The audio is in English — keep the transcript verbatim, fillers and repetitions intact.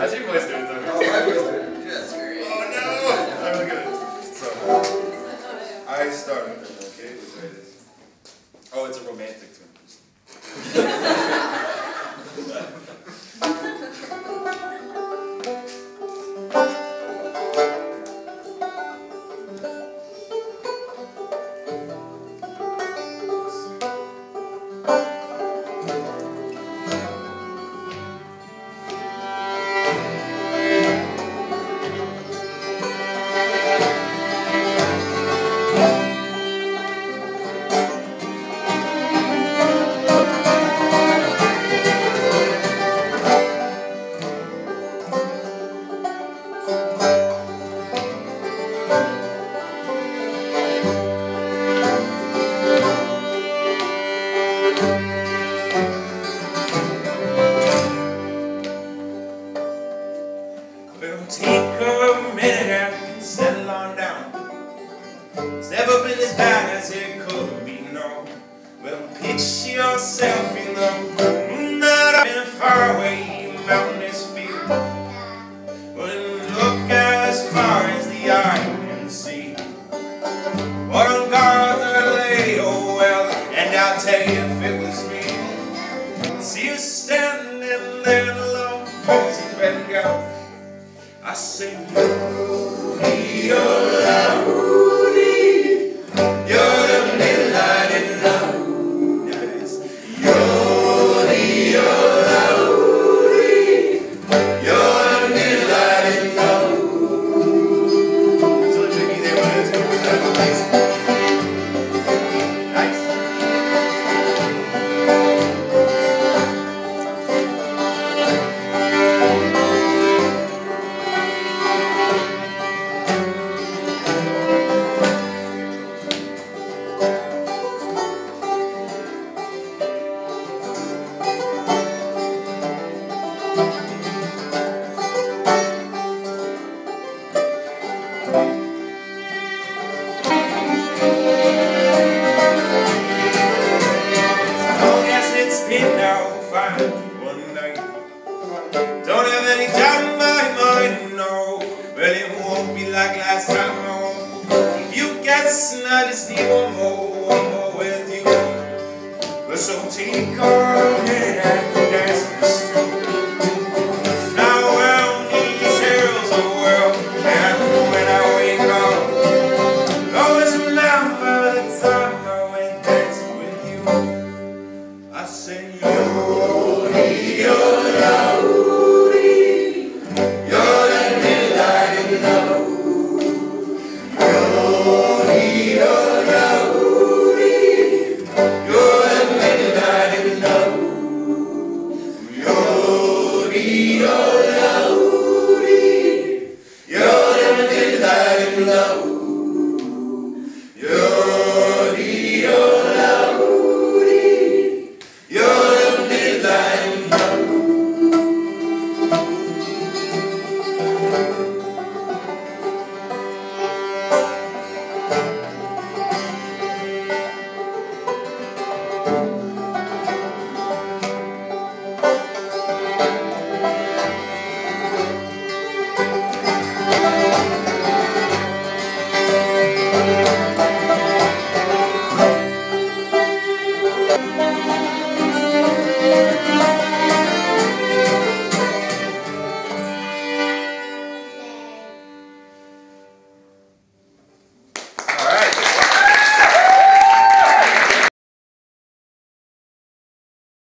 How'd you boys do it though? Oh, my boys did it. Just great. Oh no! That was good. So, I started then, okay? Let's try this. Oh, it's a romantic tune. Well, take a minute and settle on down. It's never been as bad as it could be, no. Well, picture yourself in the moonlight in a faraway mountainous field. Well, look as far as the eye can see. What on guards are they? Oh well, and I'll tell you if it was me. See you standing there alone, crazy red gown. I sing Rudy, oh Rudy, you're the midnight in love. Yes. Rudy, oh Rudy, you're the midnight in love. So tricky there, but it's going to be that place. One night, don't have any doubt in my mind, no. Well, it won't be like last time, no. If you guess, I just need one more, one more with you. But so take a minute and dance in the street. Now around these hills of the world, and when I wake up, always remember the time I went dancing with you. I say you. You're Rudy, you're the midnight in love. Rudy, you're Rudy, you're the midnight in love. Rudy, you're